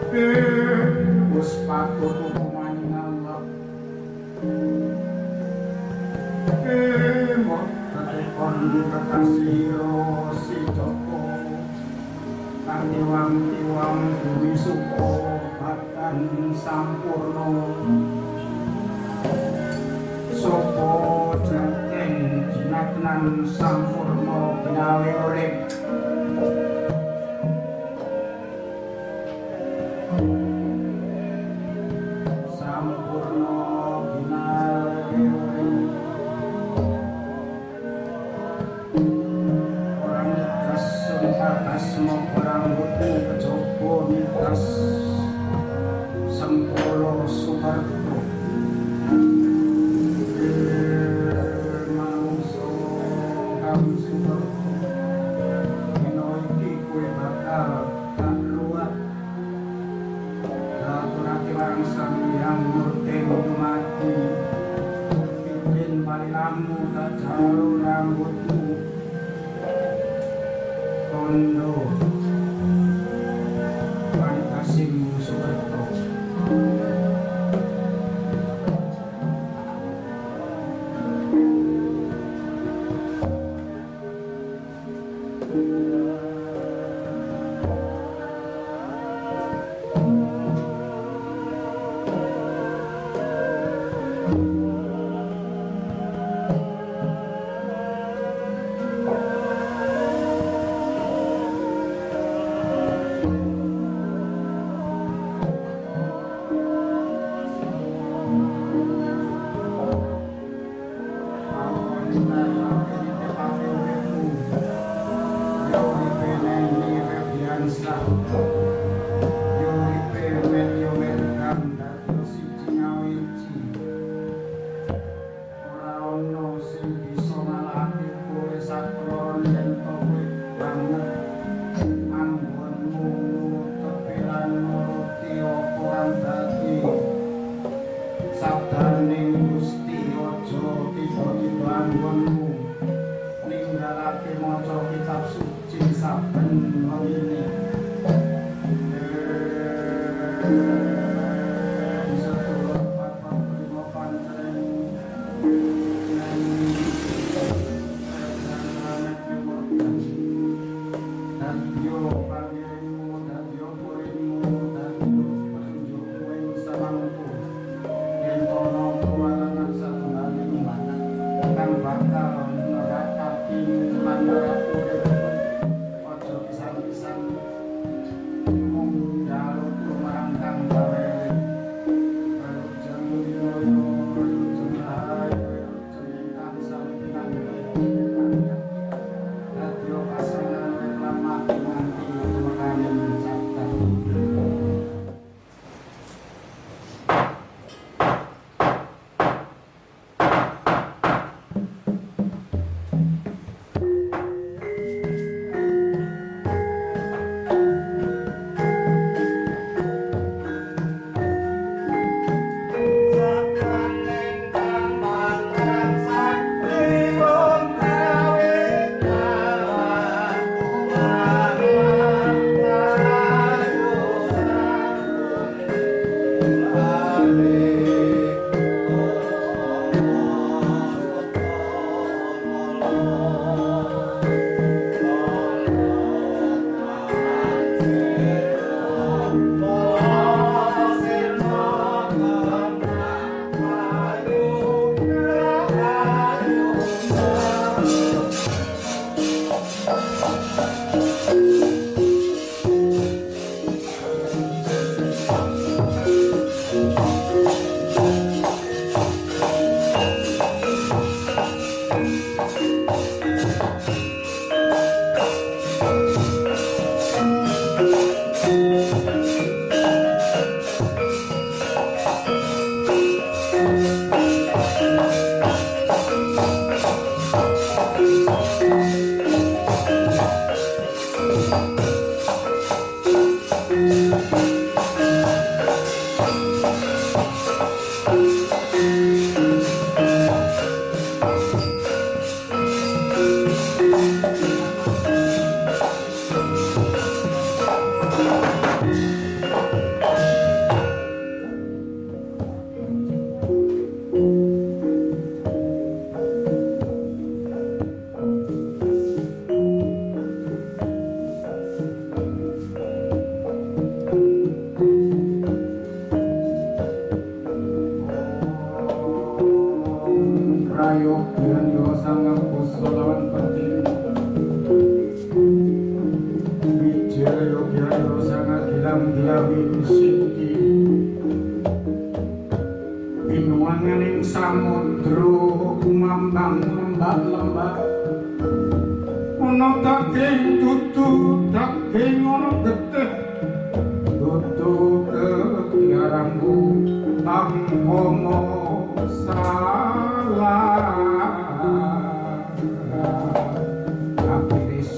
wis patut hukuman Allah mok ketekon kekasih si Joko kang tiwang duwi suko bahkan sampurno sopo jateng jinatnan sampurno binawe urip sampurno binawe urip orang ikhlas suntakas mau orang butuh kecoba mitas sempolo subarto manungso kami subarto dino iki kowe bakal tak luat aturake marang Sang Murteng mati pimpin palilamu tak jalur rambutmu kondo Panikasim Subarto dilawin siti binuanganing samudra kumambang lembah-lembah ana daging dudu daging ana getih dudu ketiaranmu mangkono salah akiris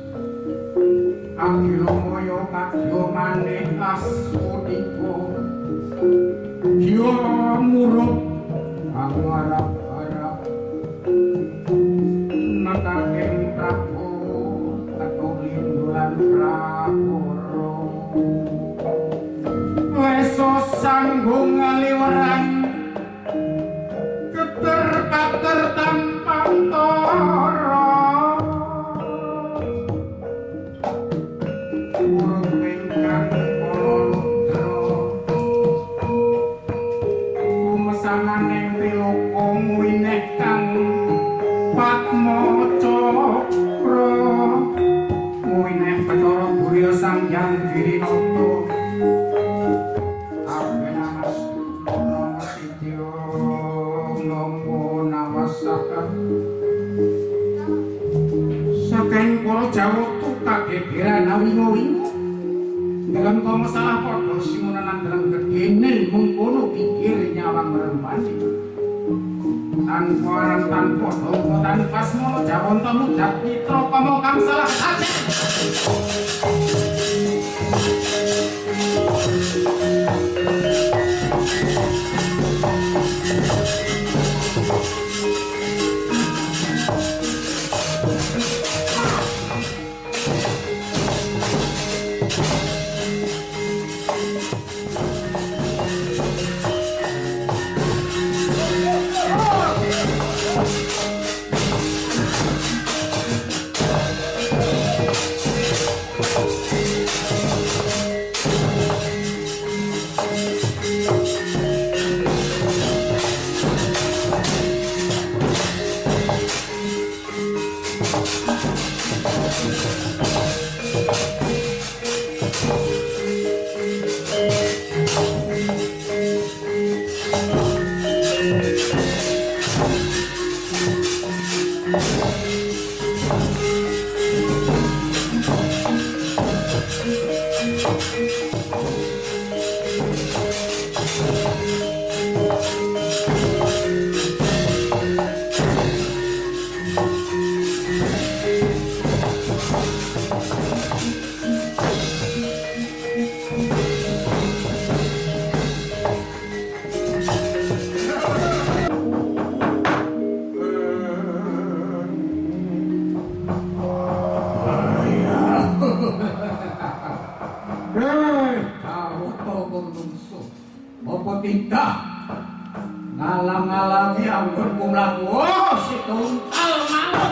akilo moyo kadyo maneh asmudiko kyo muruk angarap-arap nakaking prabu katulindulan praporo leso sanggung ngaliwaran keter-kater tanpa toro urut ingkang kolodro kumesanganing triloko muineh kang patmo cokro muineh Bathara Burya Sangjang Dirinoto saking para Jawa kagegeran awingo-wingo dengan kau masalah padha simunan dalam gedene mengkono pikir nyawang rempani tanpa aran tanpa dongko tanpa semono Jawanta mudat mitra kamo kang salah saja ngalang-alangi anggur kumlaku oh si tuntal manut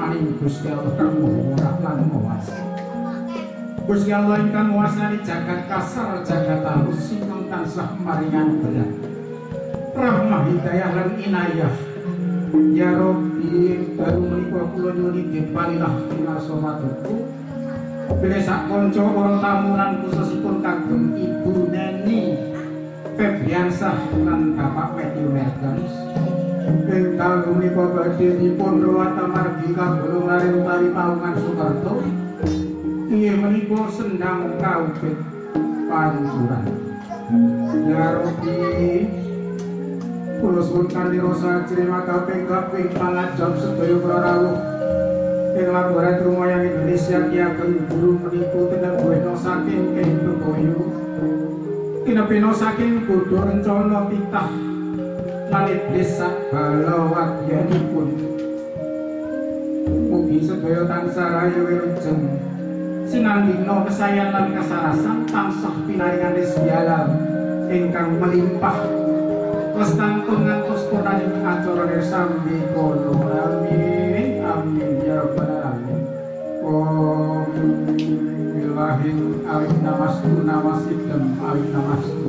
asmaning Gusti Allah kang ora lan mawas. Gusti Allah ingkang nguasani jagat kasar jagat halus ingkang tansah maringan berat rahmah hidayah lan inayah. Ya Rabbi, baru menika kula nyuwun dipanilah pinarsa maturku. Bilih sak kanca para tamu lan khususipun kagem Ibu Neni Febriansah lan Bapak Matthew Mergans. Ingkang menika badhe dipun rawata margi kagolong lare utawi paungan Sukarto. Inggih menika sendang kaubit pancuran. Ya Rabbi, kula suwun kanthi rasa terima kaping-kaping pangajab sedaya prarawuh ing laboratorium Rumayang Indonesia Ki Ageng Guru meniku tinebeno saking ing Beboyo tinebeno saking bodho rencana titah lan iblis sak bala wadyanipun. Mugi sedaya tansah rahayu wilujeng sinandina kesayan lan kasarasan tansah pinaringan rezeki halal ingkang melimpah lestantun ngantos purnaning acara sambi kono. Amin amin ya rabbal alamin. Om billahi awin namastu namasidam awin namastu.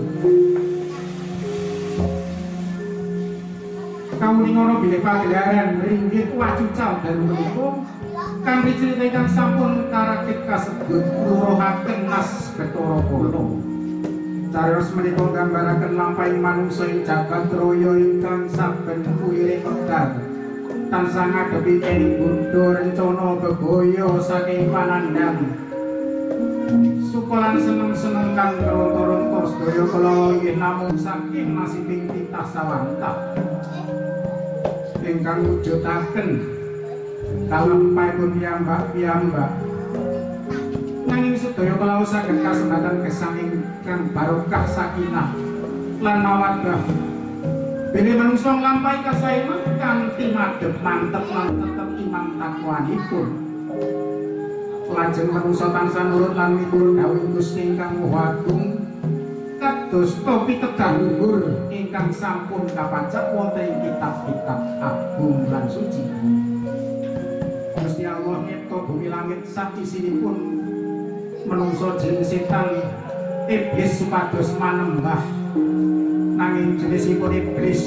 Kamu ngono bilih pagelaran ringgit wacucal dan menika kang diceritakan sampun karakit kasebut nuruhaken Mas Bathara Kala. Cariyos menika gambaraken lampahing manungsa ing jagat raya ingkang saben kuwiring wekdal tansah ngadepi kening bodho rencana bebaya saking panandang sukolan seneng-seneng kang ronta-ronta sedaya kala inggih namung saking nasibing titah sawantah ingkang wujudaken kalampahipun piyambak nanging sedaya kala saged kasembatan gesang ingkang barokah sakinah lan mawaddah. Bilih manungsa nglampahi kasaeman kanthi madhep mantep lan tetep iman takwanipun. Lajeng manungsa tansah nurut lan miturut dawuh Gusti ingkang Maha Agung kados topi tegar luhur ingkang sampun kapacak wonten ing kitab-kitab agung lan suci. Gusti Allah nyipta bumi langit sakisinipun menungso jin setan iblis supados manembah nanging jenisipun iblis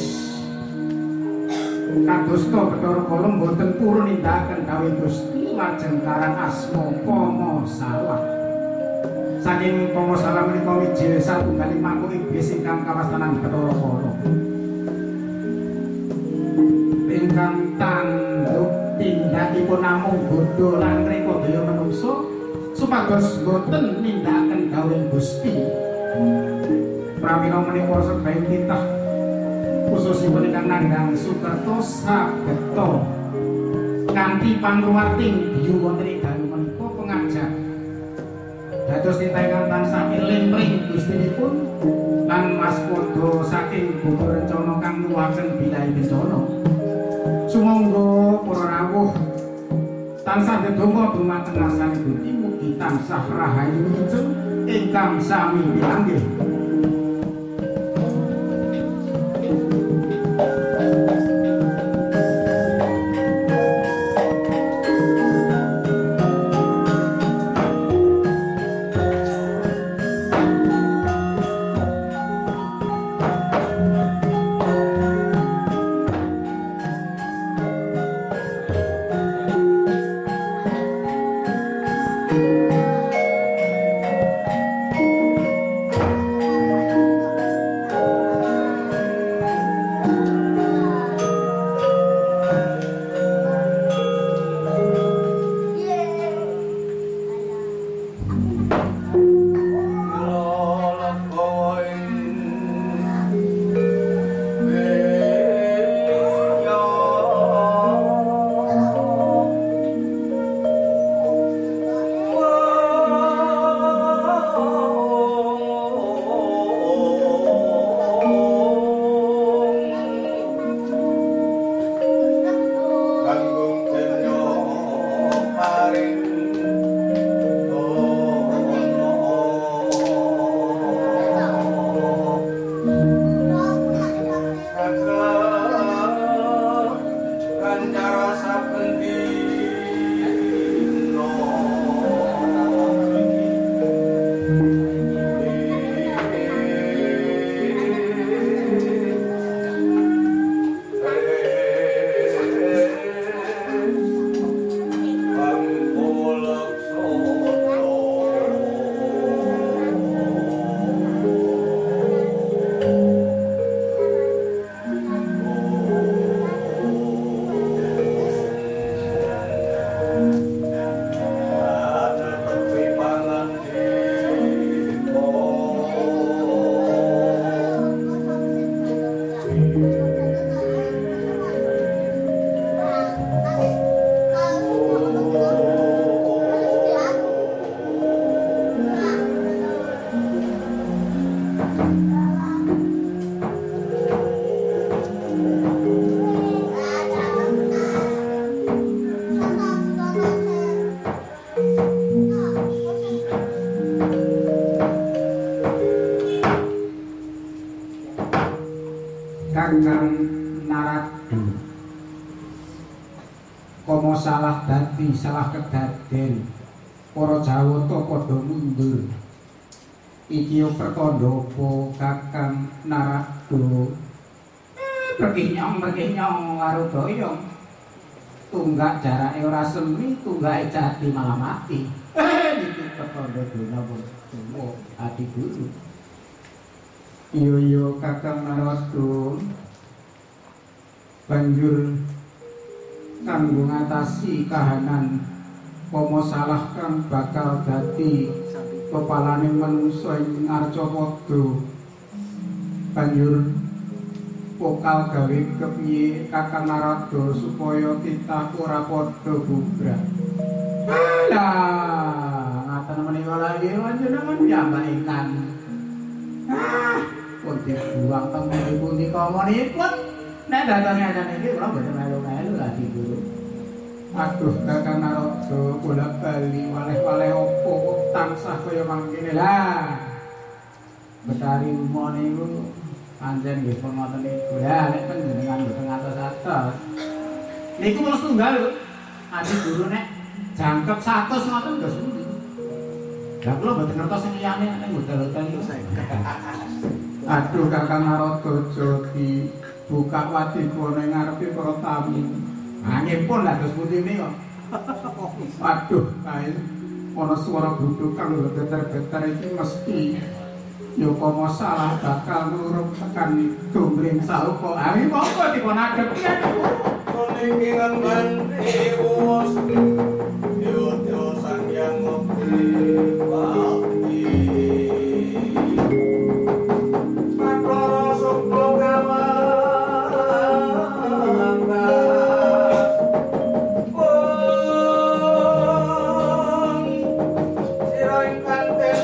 kadosta Bathara Kala boten purun nindakaken dawuh Gusti lajeng karan asma Kama Salah. Saking Kama Salah menika wijil satunggaling makhluk iblis ingkang kawastanan Bathara Kala ingkang tanduk tindakipun namung bodho lan rekodaya manungsa supados boten nindakaken dawuh Gusti. Pramila menika sebaing titah khususipun ingkang nandhang Sukerto sageta kanthi pangruwating biyu wonten ing dalu menika pengajak dados titah ingkang tansah eling ring Gustinipun lan waspada saking bodho rencana kang nuwuhaken bilahe bencana. Sumangga para rawuh tansah ndedonga dumateng asane Gusti mugi tansah rahayu wilujeng ingkang sami pinanggih. Pomo salah dadi salah kedaden para Jawata padha mundur. Iki perkara apa Kakang Narada? Perginyong karo doyong. Tunggak jarake ora semi, tunggake jati malah mati. Iki perkara donya pun adi guru. Iya Kakang Narada. Banjur kanggo ngatasi kahanan pomo salah kang bakal dadi kepalane manungsa ing Arcapada. Banjur pokal gawe kepiye Kakang Narada supaya titah ora padha bubrah. Alah, ngaten menika lagi panjenengan piyambakan. Pun dibuang teng pundi komonipun. Nek datang ngaten iki kula mboten melu-melu lagi guru. Aduh Kakang Narada bolak-bali waleh-waleh opo kok tansah kaya mangkene lah. Betari umo niku pancen nggih ngoten niku. Ya nek panjenengan mboten ngatos-atos. Niku mung setunggal lho. Adi guru nek jangkep 100 ngoten dos pundi. Lah kula mboten ngertos sing liyane nek hotel-hotel niku saya. Aduh Kakang Narada Jodi buka wadiko ning ngarepe para tamu. Angipun lah dos pundi nika. Waduh, kae ana swara gluduk kang geter-geter iki mesti Yokomo salah bakal nurut tekan gomring sauko. Ari monggo dipun adepi aku. Kuningan banti uwas. Yo sang yang ngopi bakti. Makara suklo kawangga. Siraing kanten